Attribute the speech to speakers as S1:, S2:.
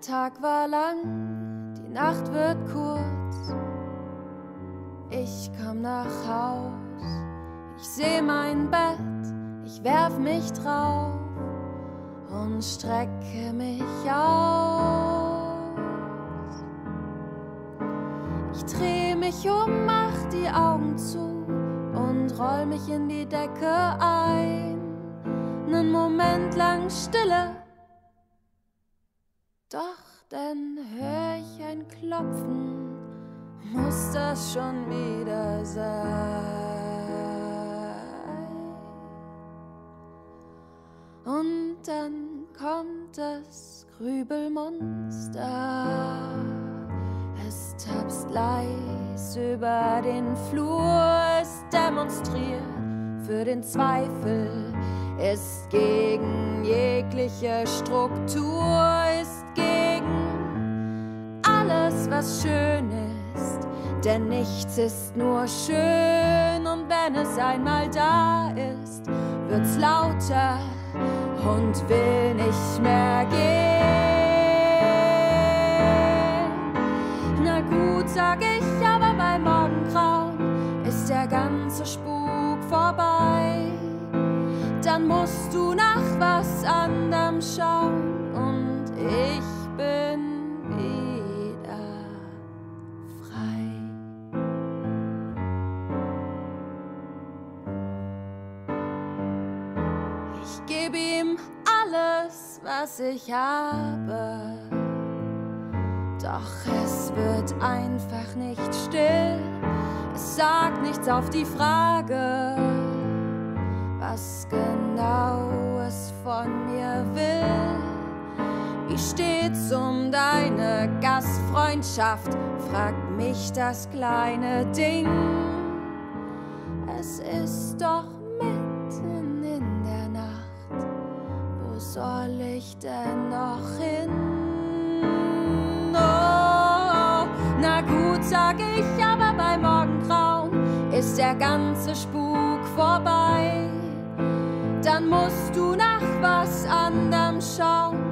S1: Tag war lang, die Nacht wird kurz. Ich komm nach Haus, ich seh mein Bett, ich werf mich drauf und strecke mich aus. Ich dreh mich um, mach die Augen zu und roll mich in die Decke ein. 'Nen Moment lang Stille, doch dann hör ich ein Klopfen, muss das schon wieder sein? Und dann kommt das Grübelmonster, es tapst leis über den Flur, es demonstriert für den Zweifel, ist gegen jegliche Struktur, ist gegen alles, was schön ist, denn nichts ist nur schön, und wenn es einmal da ist, wird's lauter und will nicht mehr gehen. Na gut, sag ich, aber bei Morgengrauen ist der ganze Spuk vorbei. Dann musst du nach was anderem schauen und ich bin wieder frei. Ich geb ihm alles, was ich habe, doch es wird einfach nicht still. Es sagt nichts auf die Frage, was genau es von mir will. Wie steht's um deine Gastfreundschaft? Fragt mich das kleine Ding. Es ist doch mitten in der Nacht, wo soll ich denn noch hin? Oh, na gut, sag ich, aber bei Morgengrauen ist der ganze Spuk vorbei. Dann musst du nach was anderem schauen